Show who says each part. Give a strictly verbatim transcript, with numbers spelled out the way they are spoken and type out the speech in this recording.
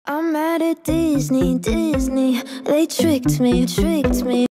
Speaker 1: I'm mad at Disney, Disney. They tricked me, tricked me.